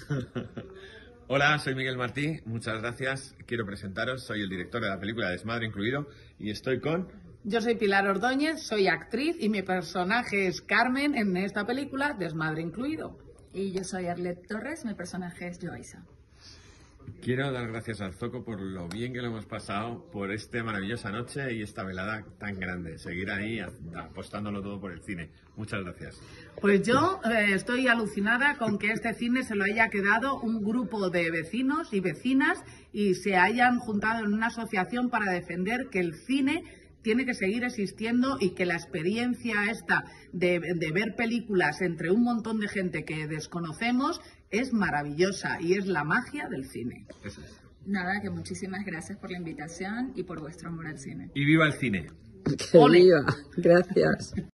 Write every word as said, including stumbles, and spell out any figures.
Hola, soy Miguel Martí, muchas gracias. Quiero presentaros, soy el director de la película Desmadre Incluido y estoy con... Yo soy Pilar Ordóñez, soy actriz y mi personaje es Carmen en esta película Desmadre Incluido. Y yo soy Arlette Torres, mi personaje es Joysa. Quiero dar gracias al Zoco por lo bien que lo hemos pasado, por esta maravillosa noche y esta velada tan grande. Seguir ahí apostándolo todo por el cine. Muchas gracias. Pues yo eh, estoy alucinada con que este cine se lo haya quedado un grupo de vecinos y vecinas y se hayan juntado en una asociación para defender que el cine tiene que seguir existiendo y que la experiencia esta de, de ver películas entre un montón de gente que desconocemos es maravillosa y es la magia del cine. Eso es. Nada, que muchísimas gracias por la invitación y por vuestro amor al cine. ¡Y viva el cine! ¡Que viva! Gracias.